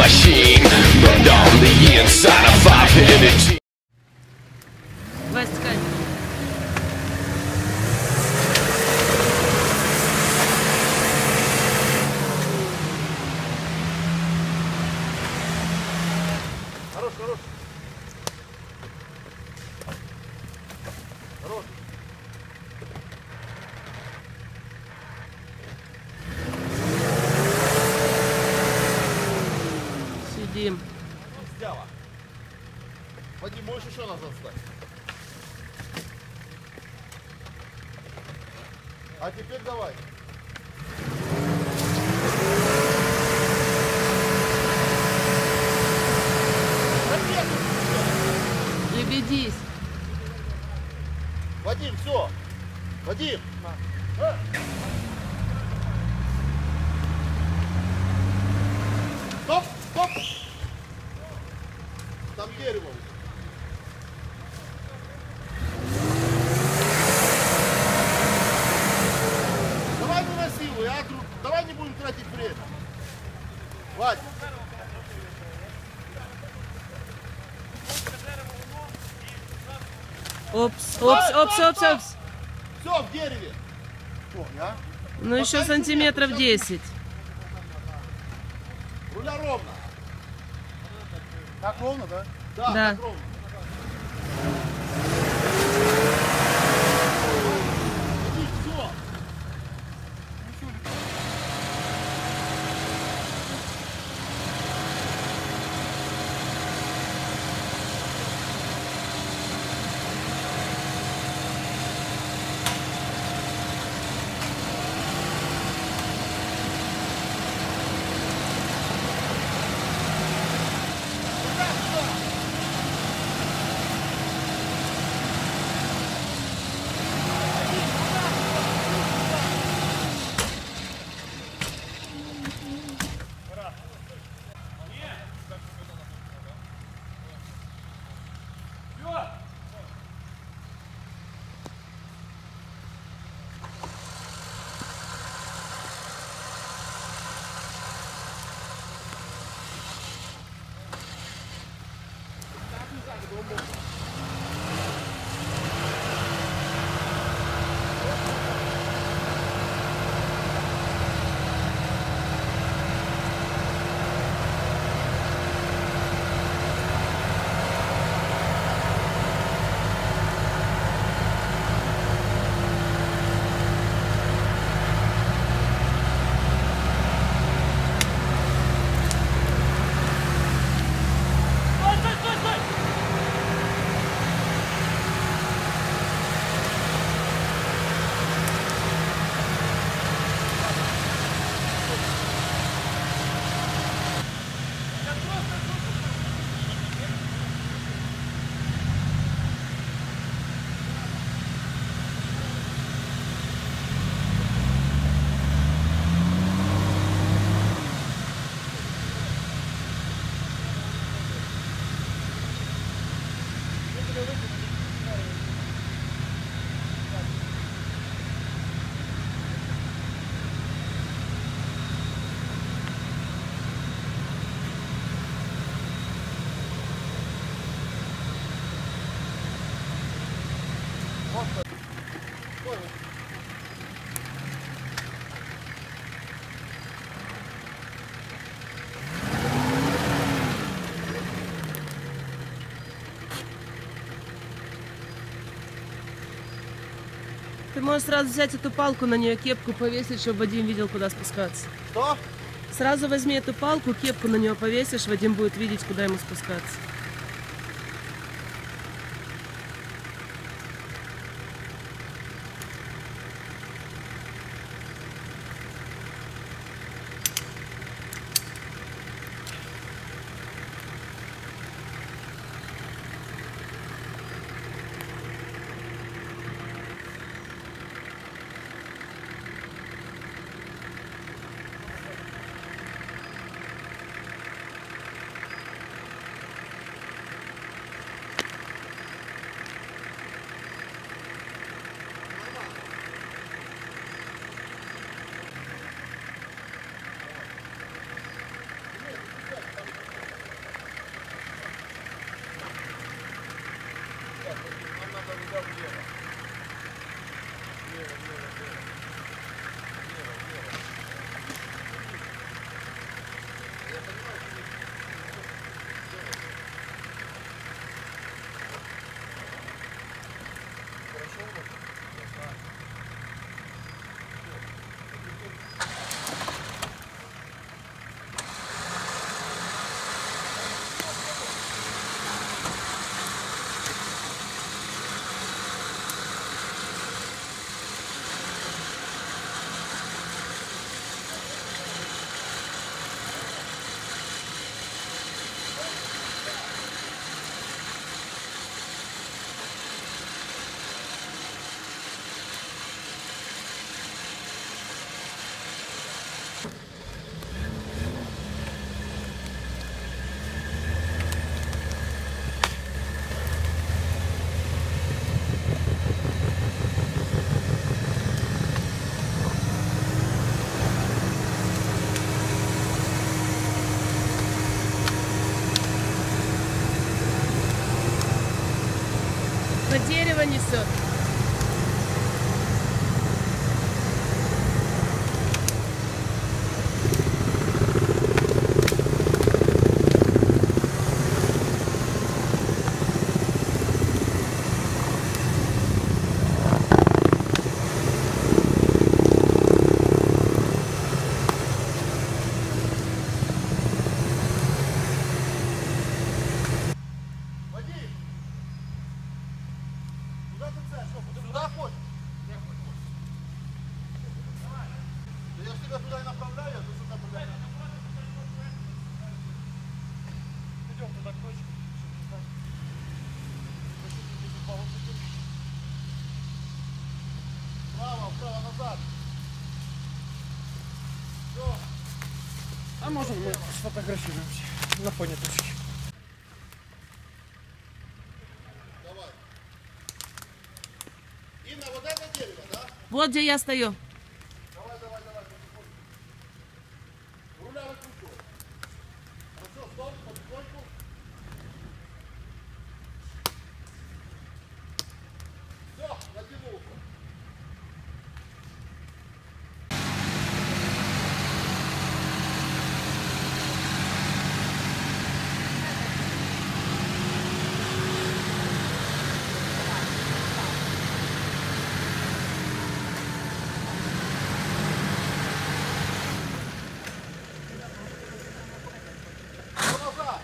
machine, burned on the inside of 5-headed teeth. Хорош, хорош. Хорош. Сидим. Сделала. Вадим, можешь еще назад встать? А теперь давай. Лебедись. Вадим, все. Вадим. Стоп, стоп. Там дерево. Давай не насилуй, а, друг? Давай не будем тратить время. Вадим. Опс, опс, опс, опс, опс. Все, в дереве. Ну еще сантиметров 10. Руля ровно. Так ровно, да? Да, Да. так ровно. Иди, все. Ты можешь сразу взять эту палку, на нее кепку повесить, чтобы Вадим видел, куда спускаться. Что? Сразу возьми эту палку, кепку на нее повесишь, Вадим будет видеть, куда ему спускаться. дерево несет. Вадим! Куда ты цель? Что, ты туда хочешь? Я хочу. Давай. Да я ж тебя туда и направляю, а ты сюда направляешь. Идем туда к точке. Вправо, вправо, назад. Все. А можно мы сфотографируемся на фоне точки? Давай. Инна, вот это дерево, да? Вот где я стою. Давай, давай, давай. Руля выкручивай. Хорошо, стоп, потихоньку. Все, натянулся. Назад.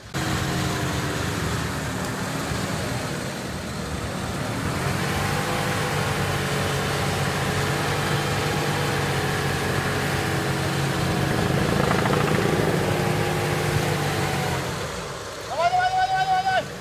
Давай, давай, давай, давай, давай, давай.